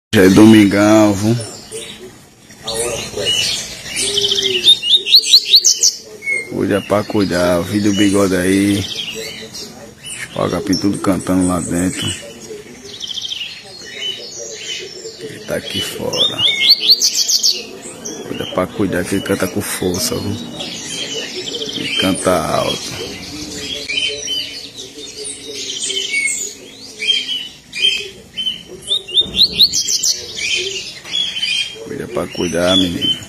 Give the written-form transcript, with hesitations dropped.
Já é domingão, viu? Cuida pra cuidar, o vídeo do bigode aí. Os pagapim tudo cantando lá dentro. Ele tá aqui fora. Cuida pra cuidar que ele canta com força, viu? Ele canta alto. Cuida pra cuidar, menino.